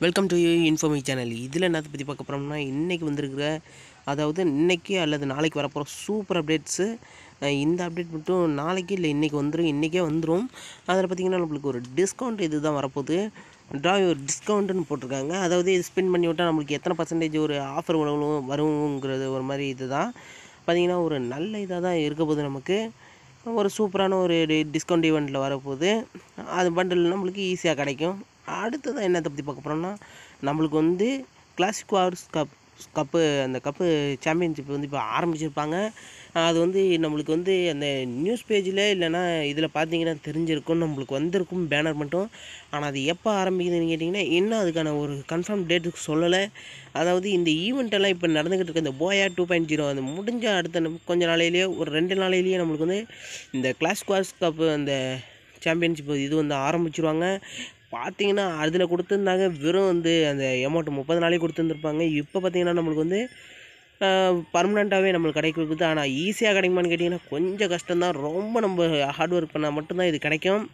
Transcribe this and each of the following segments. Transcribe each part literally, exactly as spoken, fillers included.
Welcome to இன்ஃபோமி channel. இதில் என்னத்தை பற்றி பார்க்க போகிறோம்னா, இன்றைக்கி வந்திருக்கிற அதாவது இன்றைக்கி அல்லது நாளைக்கு வரப்போகிற சூப்பர் அப்டேட்ஸு. இந்த அப்டேட் மட்டும் நாளைக்கு இல்லை இன்றைக்கி வந்துடும், இன்றைக்கே வந்துடும். அதில் பார்த்திங்கன்னா நம்மளுக்கு ஒரு டிஸ்கவுண்ட் இது தான் வரப்போகுது. ட்ரா ஒரு டிஸ்கவுண்ட்டுன்னு போட்டிருக்காங்க. அதாவது இது ஸ்பின் பண்ணி விட்டால் நம்மளுக்கு எத்தனை பர்சன்டேஜ் ஒரு ஆஃபர் வரும் வருங்கிறது ஒரு மாதிரி இது தான் பார்த்திங்கன்னா ஒரு நல்ல இதாக தான் இருக்க போகுது. நமக்கு ஒரு சூப்பரான ஒரு டிஸ்கவுண்ட் ஈவெண்ட்டில் வரப்போகுது. அது பண்டில் நம்மளுக்கு ஈஸியாக கிடைக்கும். அடுத்ததான் என்னத்தை பற்றி பார்க்க போகிறோம்னா, நம்மளுக்கு வந்து கிளாசிக் வார்ஸ் கப் கப்பு அந்த கப்பு சாம்பியன்ஷிப் வந்து இப்போ ஆரம்பிச்சிருப்பாங்க. அது வந்து நம்மளுக்கு வந்து அந்த நியூஸ் பேஜில் இல்லைனா இதில் பார்த்தீங்கன்னா தெரிஞ்சிருக்கும், நம்மளுக்கு வந்திருக்கும் பேனர் மட்டும். ஆனால் அது எப்போ ஆரம்பிக்குதுன்னு கேட்டிங்கன்னா இன்னும் அதுக்கான ஒரு கன்ஃபார்ம் டேட்டுக்கு சொல்லலை. அதாவது இந்த ஈவெண்ட்டெல்லாம் இப்போ நடந்துக்கிட்டு இருக்க இந்த போயா டூ பாயிண்ட் ஜீரோ அது முடிஞ்ச அடுத்த கொஞ்சம் நாளையிலேயே ஒரு ரெண்டு நாளையிலேயே நம்மளுக்கு வந்து இந்த கிளாசிக் வார்ஸ் கப்பு அந்த சாம்பியன்ஷிப் இது வந்து ஆரம்பிச்சிருவாங்க. பார்த்திங்கன்னா அதில் கொடுத்துருந்தாங்க வெறும் வந்து அந்த அமௌண்ட்டு முப்பது நாளைக்கு கொடுத்துருந்துருப்பாங்க. இப்போ பார்த்திங்கன்னா நம்மளுக்கு வந்து பர்மனெண்ட்டாகவே நம்மளுக்கு கிடைக்குது. ஆனால் ஈஸியாக கிடைக்குமான்னு கேட்டிங்கன்னா கொஞ்சம் கஷ்டம்தான். ரொம்ப நம்ம ஹார்ட் ஒர்க் பண்ணால் மட்டும்தான் இது கிடைக்கும்.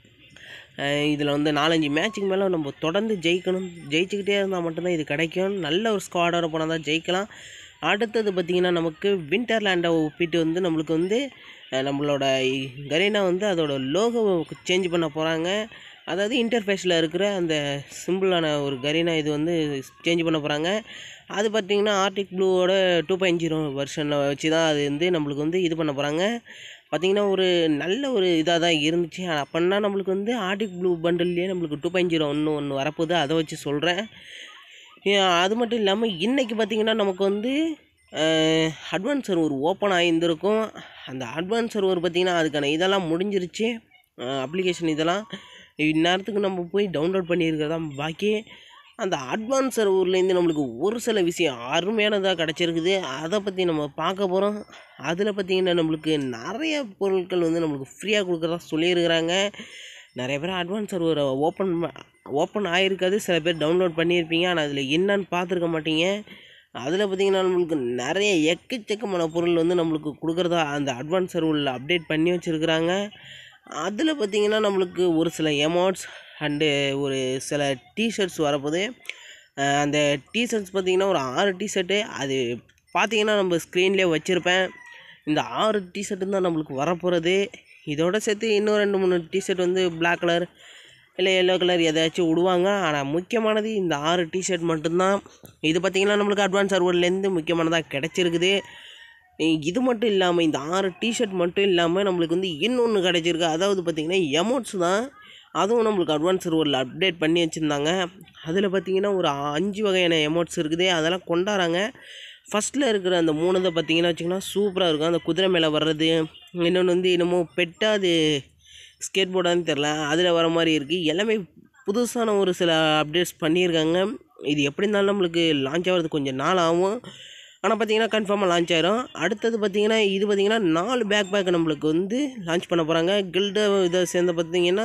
இதில் வந்து நாலஞ்சு மேட்சுக்கு மேலே நம்ம தொடர்ந்து ஜெயிக்கணும், ஜெயிச்சுக்கிட்டே இருந்தால் மட்டும்தான் இது கிடைக்கும். நல்ல ஒரு ஸ்குவாடோட போனால் தான் ஜெயிக்கலாம். அடுத்தது பார்த்திங்கன்னா நமக்கு விண்டர்லேண்டை ஒப்பிட்டு வந்து நம்மளுக்கு வந்து நம்மளோட கரீனா வந்து அதோட லோகோவை சேஞ்ச் பண்ண போகிறாங்க. அதாவது இன்டர்ஃபேஸில் இருக்கிற அந்த சிம்பிளான ஒரு கரீனா இது வந்து சேஞ்ச் பண்ண போகிறாங்க. அது பார்த்திங்கன்னா ஆர்டிக் ப்ளூவோட டூ பாயிண்ட் ஜீரோ வெர்ஷனை வச்சு தான் அது வந்து நம்மளுக்கு வந்து இது பண்ண போகிறாங்க. பார்த்திங்கன்னா ஒரு நல்ல ஒரு இதாக தான் இருந்துச்சு. அப்படின்னா நம்மளுக்கு வந்து ஆர்டிக் ப்ளூ பண்டில்லையே நம்மளுக்கு டூ பாயிண்ட் ஜீரோ ஒன்று ஒன்று வரப்போகுது, அதை வச்சு சொல்கிறேன். அது மட்டும் இல்லாமல் இன்றைக்கி பார்த்திங்கன்னா நமக்கு வந்து அட்வான்ஸ் சர்வர் ஓப்பன் ஆகியிருந்திருக்கும். அந்த அட்வான்ஸ் சர்வர் பார்த்திங்கன்னா அதுக்கான இதெல்லாம் முடிஞ்சிருச்சு. அப்ளிகேஷன் இதெல்லாம் இந்நேரத்துக்கு நம்ம போய் டவுன்லோட் பண்ணியிருக்கிறதா பாக்கி. அந்த அட்வான்ஸ் சர்வர்லேருந்து நம்மளுக்கு ஒரு சில விஷயம் அருமையானதாக கிடச்சிருக்குது, அதை பற்றி நம்ம பார்க்க போகிறோம். அதில் பார்த்திங்கன்னா நம்மளுக்கு நிறைய பொருட்கள் வந்து நம்மளுக்கு ஃப்ரீயாக கொடுக்குறதா சொல்லியிருக்கிறாங்க. நிறைய பேர் அட்வான்ஸ் சர்வரை ஓப்பன் ஓப்பன் ஆகிருக்காது, சில பேர் டவுன்லோட் பண்ணியிருப்பீங்க, ஆனால் அதில் என்னன்னு பார்த்துருக்க மாட்டீங்க. அதில் பார்த்திங்கன்னா நம்மளுக்கு நிறைய எக்கச்சக்கமான பொருள் வந்து நம்மளுக்கு கொடுக்குறதா அந்த அட்வான்ஸ் சர்வரில் அப்டேட் பண்ணி வச்சுருக்குறாங்க. அதில் பார்த்திங்கன்னா நம்மளுக்கு ஒரு சில எமௌண்ட்ஸ் அண்டு ஒரு சில டிஷர்ட்ஸ் வரப்போகுது. அந்த டிஷர்ட்ஸ் பார்த்திங்கன்னா ஒரு ஆறு டிஷர்ட்டு அது பார்த்திங்கன்னா நம்ம ஸ்க்ரீன்லேயே வச்சுருப்பேன். இந்த ஆறு டிஷர்ட்டு தான் நம்மளுக்கு வரப்போகிறது. இதோட சேர்த்து இன்னும் ரெண்டு மூணு டிஷர்ட் வந்து பிளாக் கலர் இல்லை எல்லோ கலர் எதாச்சும் விடுவாங்க. ஆனால் முக்கியமானது இந்த ஆறு டிஷர்ட் மட்டும்தான். இது பார்த்திங்கன்னா நம்மளுக்கு அட்வான்ஸ் சர்வர்லேருந்து முக்கியமானதாக கிடச்சிருக்குது. இது மட்டும் இல்லாமல் இந்த ஆறு டிஷர்ட் மட்டும் இல்லாமல் நம்மளுக்கு வந்து இன்னொன்று கிடச்சிருக்கு. அதாவது பார்த்திங்கன்னா எமௌண்ட்ஸ் தான், அதுவும் நம்மளுக்கு அட்வான்ஸ் சர்வரில் அப்டேட் பண்ணி வச்சுருந்தாங்க. அதில் பார்த்திங்கன்னா ஒரு அஞ்சு வகையான எமௌண்ட்ஸ் இருக்குது, அதெல்லாம் கொண்டாடுறாங்க. ஃபஸ்ட்டில் இருக்கிற அந்த மூணு தான் பார்த்திங்கன்னா வச்சிங்கன்னா சூப்பராக இருக்கும். அந்த குதிரை மேலே வர்றது, இன்னொன்று வந்து என்னமோ பெட்டாக அது ஸ்கேட் போர்டான்னு தெரில, அதில் வர மாதிரி இருக்குது. எல்லாமே புதுசான ஒரு சில அப்டேட்ஸ் பண்ணியிருக்காங்க. இது எப்படி இருந்தாலும் நம்மளுக்கு லான்ச் ஆகிறது கொஞ்சம் நாள் ஆகும், ஆனால் பார்த்திங்கன்னா கன்ஃபார்மாக லான்ச் ஆகிரும். அடுத்தது பார்த்திங்கன்னா இது பார்த்திங்கன்னா நாலு பேக் பேக் நம்மளுக்கு வந்து லான்ச் பண்ண போகிறாங்க. கில்டு இதை சேர்ந்து பார்த்திங்கன்னா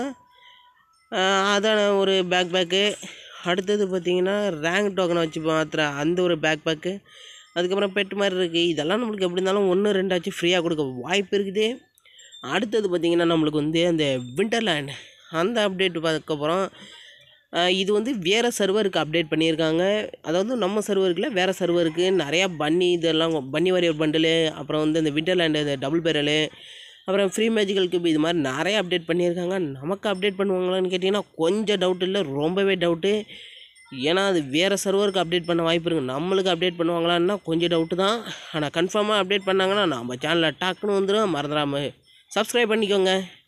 அதான ஒரு பேக் பேக்கு. அடுத்தது பார்த்திங்கன்னா ரேங்க் டோக்கனை வச்சு மாத்திர அந்த ஒரு பேக் பேக்கு. அதுக்கப்புறம் பெட்டு மாதிரி இருக்குது. இதெல்லாம் நம்மளுக்கு எப்படி இருந்தாலும் ஒன்று ரெண்டாச்சும் ஃப்ரீயாக கொடுக்க வாய்ப்பு இருக்குது. அடுத்தது பார்த்திங்கன்னா நம்மளுக்கு வந்து அந்த விண்டர்லேண்ட் அந்த அப்டேட் பார்க்க போகிறோம். இது வந்து வேறு சர்வருக்கு அப்டேட் பண்ணியிருக்காங்க. அதாவது நம்ம சர்வருக்குல வேறு சர்வருக்கு நிறையா பன்னி இதெல்லாம் பன்னி வாரியர் பண்டிலு, அப்புறம் வந்து இந்த விண்டர்லேண்டு இந்த டபுள் பேரலு, அப்புறம் ஃப்ரீ மேஜிக்கல் கியூப், இது மாதிரி நிறைய அப்டேட் பண்ணியிருக்காங்க. நமக்கு அப்டேட் பண்ணுவாங்களான்னு கேட்டிங்கன்னா கொஞ்சம் டவுட் இல்லை, ரொம்பவே டவுட்டு. ஏன்னா அது வேறு சர்வருக்கு அப்டேட் பண்ண வாய்ப்பு இருக்குது. நம்மளுக்கு அப்டேட் பண்ணுவாங்களான்னா கொஞ்சம் டவுட்டு தான். ஆனால் கன்ஃபார்மாக அப்டேட் பண்ணாங்கன்னா நம்ம சேனலில் டாக்குன்னு வந்துடும். மறந்துடாமல் சப்ஸ்கிரைப் பண்ணிக்கோங்க.